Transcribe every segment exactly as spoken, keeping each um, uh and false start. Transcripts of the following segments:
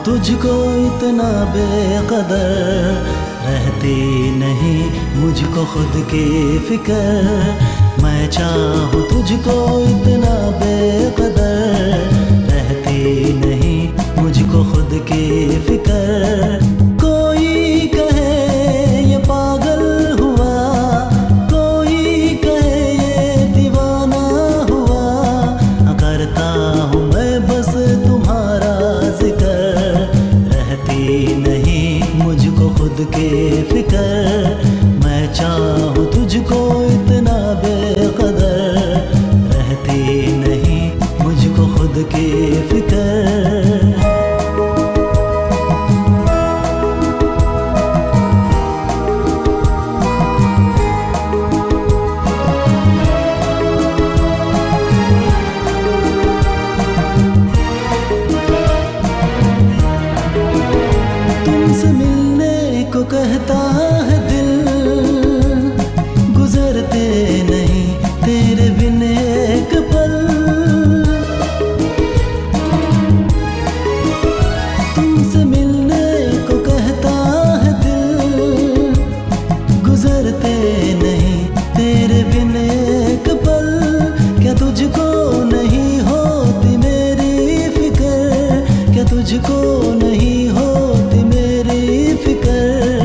तुझको इतना बेकदर, रहती नहीं मुझको खुद की फिक्र। मैं चाहूँ तुझको इतना बेकदर, रहती नहीं मुझको खुद की फिक्र। कोई कहे ये पागल हुआ, कोई कहे ये दीवाना हुआ, करता हूँ मैं बस तुम्हारा जिक्र। रहती नहीं मुझको खुद की फिक्र। मैं चाहूँ तुझको इतना बेकदर, रहती नहीं मुझको खुद की फिक्र। को कहता है दिल, गुजरते नहीं तेरे बिन एक पल। तुमसे मिलने को कहता है दिल, गुजरते नहीं तेरे बिन एक पल। क्या तुझको नहीं होती मेरी फिक्र, क्या तुझको नहीं होती मेरी फिक्र।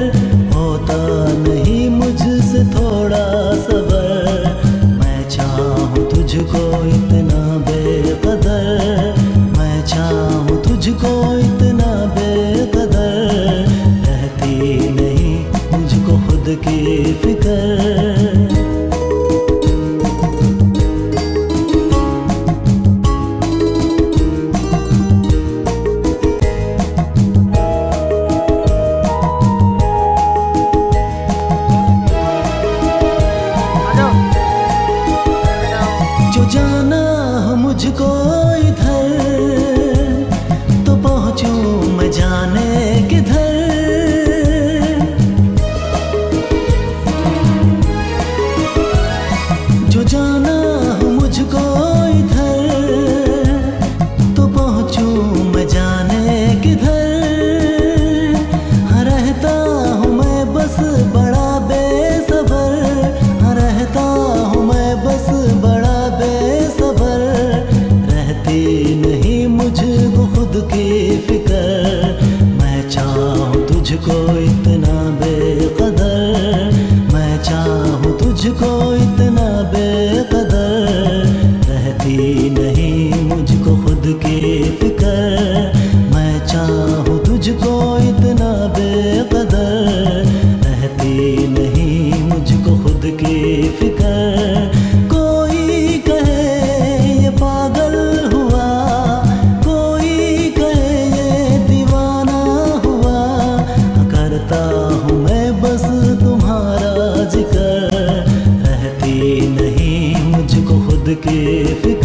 मुझसे थोड़ा सबर, मैं चाहूँ तुझको इतना बेकदर। मैं चाहूँ तुझको इतना बेकदर, रहती नहीं मुझको खुद की फिक्र। जो जाना हो मुझको इधर, तो पहुँचूं मैं जाने किधर। जो जाना हो मुझको इधर, तो पहुँचूं मैं जाने किधर। हाँ रहता हूँ मैं बस बड़ा बेसबर, हाँ रहता हूँ मैं बस बड़ा बेसबर। रहती नहीं मुझको खुद की फिक्र। मैं चाहूँ तुझको इतना बेकदर, मैं चाहूँ तुझको इतना बेकदर। रहती नहीं मुझको खुद की फिक्र। मैं चाहूँ तुझको इतना बेकदर, रहती नहीं मुझको खुद की फिक्र। रहती नहीं मुझको खुद की फिक्र।